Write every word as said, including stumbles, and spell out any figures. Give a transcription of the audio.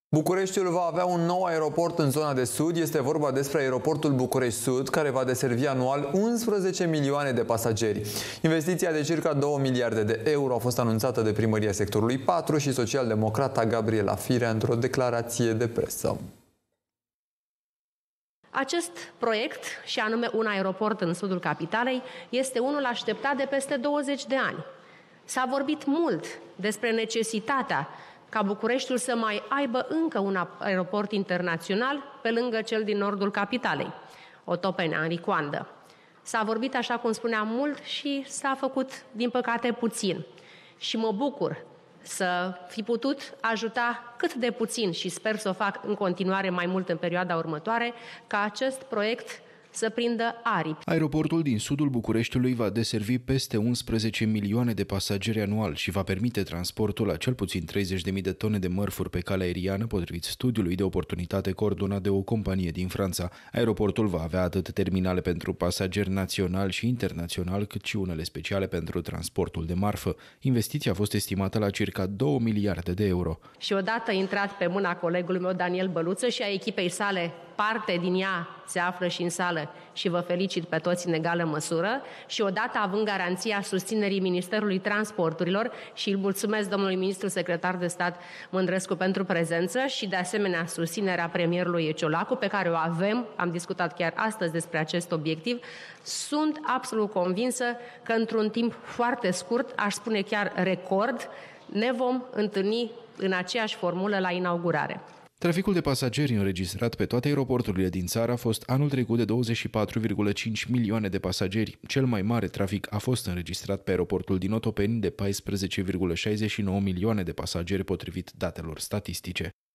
Bucureștiul va avea un nou aeroport în zona de sud. Este vorba despre aeroportul București Sud, care va deservi anual unsprezece milioane de pasageri. Investiția de circa două miliarde de euro a fost anunțată de primăria sectorului patru și socialdemocrata Gabriela Firea într-o declarație de presă. Acest proiect, și anume un aeroport în sudul capitalei, este unul așteptat de peste douăzeci de ani. S-a vorbit mult despre necesitatea ca Bucureștiul să mai aibă încă un aeroport internațional pe lângă cel din nordul capitalei, Otopeni, Henri Coandă. S-a vorbit, așa cum spuneam, mult și s-a făcut, din păcate, puțin. Și mă bucur să fi putut ajuta cât de puțin, și sper să o fac în continuare mai mult în perioada următoare, ca acest proiect să prindă aripi. Aeroportul din sudul Bucureștiului va deservi peste unsprezece milioane de pasageri anual și va permite transportul a cel puțin treizeci de mii de tone de mărfuri pe cale aeriană, potrivit studiului de oportunitate coordonat de o companie din Franța. Aeroportul va avea atât terminale pentru pasageri național și internațional, cât și unele speciale pentru transportul de marfă. Investiția a fost estimată la circa două miliarde de euro. Și odată intrat pe mâna colegului meu Daniel Băluță și a echipei sale, parte din ea se află și în sală și vă felicit pe toți în egală măsură, și odată având garanția susținerii Ministerului Transporturilor, și îl mulțumesc domnului ministru secretar de stat Mândrescu pentru prezență, și de asemenea susținerea premierului Ciolacu, pe care o avem, am discutat chiar astăzi despre acest obiectiv, sunt absolut convinsă că într-un timp foarte scurt, aș spune chiar record, ne vom întâlni în aceeași formulă la inaugurare. Traficul de pasageri înregistrat pe toate aeroporturile din țară a fost anul trecut de douăzeci și patru virgulă cinci milioane de pasageri. Cel mai mare trafic a fost înregistrat pe aeroportul din Otopeni de paisprezece virgulă șaizeci și nouă milioane de pasageri, potrivit datelor statistice.